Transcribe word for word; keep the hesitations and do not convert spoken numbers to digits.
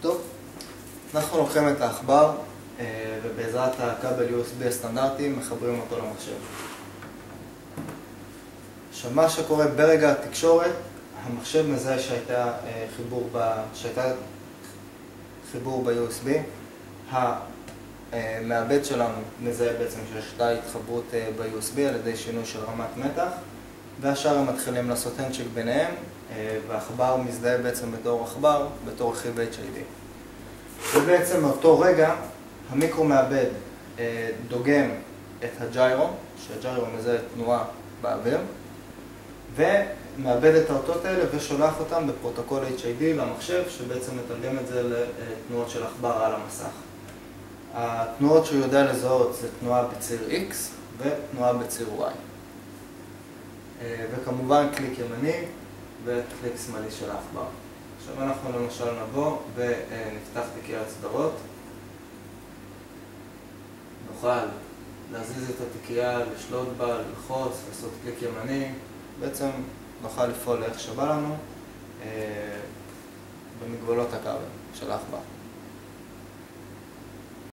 טוב, אנחנו לוקחים את העכבר ובעזרת הכבל יו אס בי הסטנדרטי מחברים אותו למחשב. עכשיו מה שקורה ברגע התקשורת, המחשב מזהה שהייתה חיבור ב... שהייתה חיבור ב-יו אס בי, המעבד שלנו מזהה בעצם שהייתה התחברות ב-יו אס בי על ידי שינוי של רמת מתח, והשאר הם מתחילים לעשות הנדשק ביניהם, והעכבר מזדהה בעצם בתור עכבר, בתור רכיב אייץ' איי די. ובעצם מאותו רגע המיקרו מעבד דוגם את הג'יירו, שהג'יירו מזהה תנועה באוויר, ומעבד את האותות האלה ושולח אותם בפרוטוקול אייץ' איי די למחשב, שבעצם מתרגם את זה לתנועות של עכבר על המסך. התנועות שהוא יודע לזהות זה תנועה בציר X ותנועה בציר Y. וכמובן קליק ימני וקליק שמאלי של העכבר. עכשיו אנחנו למשל נבוא ונפתח תיקיית סדרות. נוכל להזיז את התיקייה, לשלוט בה, ללחוץ, לעשות קליק ימני. בעצם נוכל לפעול איך שבא לנו במגבלות הכבל של העכבר.